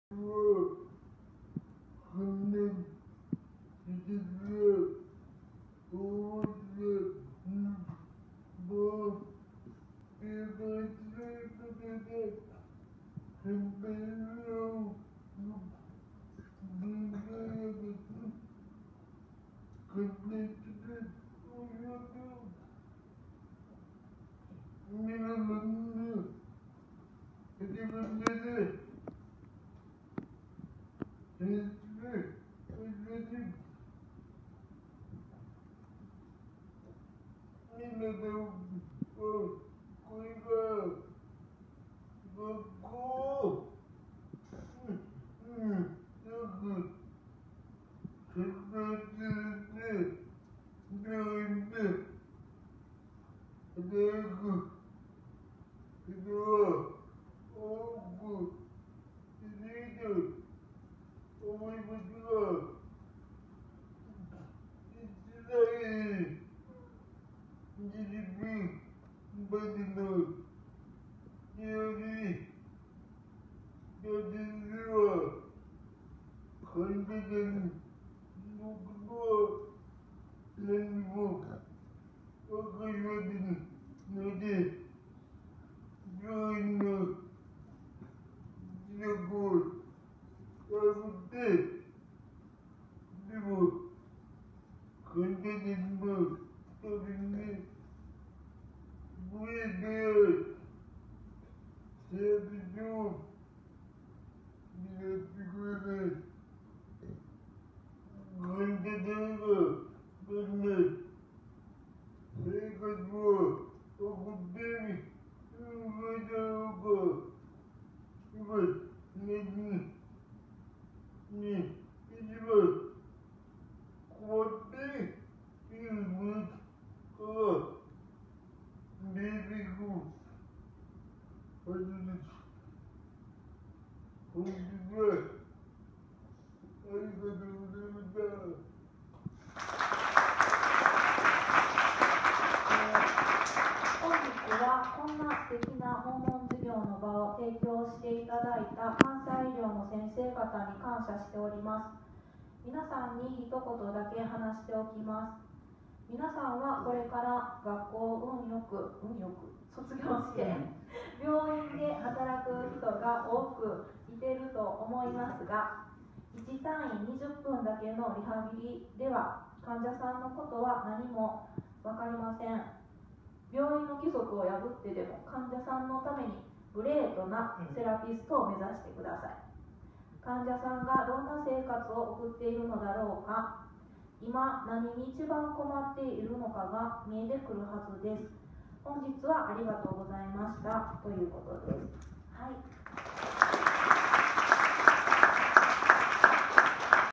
提供していただいた関西医療の先生方に感謝しております。皆さんに一言だけ話しておきます。皆さんはこれから学校運よく卒業して病院で働く人が多くいていると思いますが、1単位20分だけのリハビリでは患者さんのことは何も分かりません。病院の規則を破ってでも患者さんのためにグレートなセラピストを目指してください。患者さんがどんな生活を送っているのだろうか、今何に一番困っているのかが見えてくるはずです。本日はありがとうございましたということです。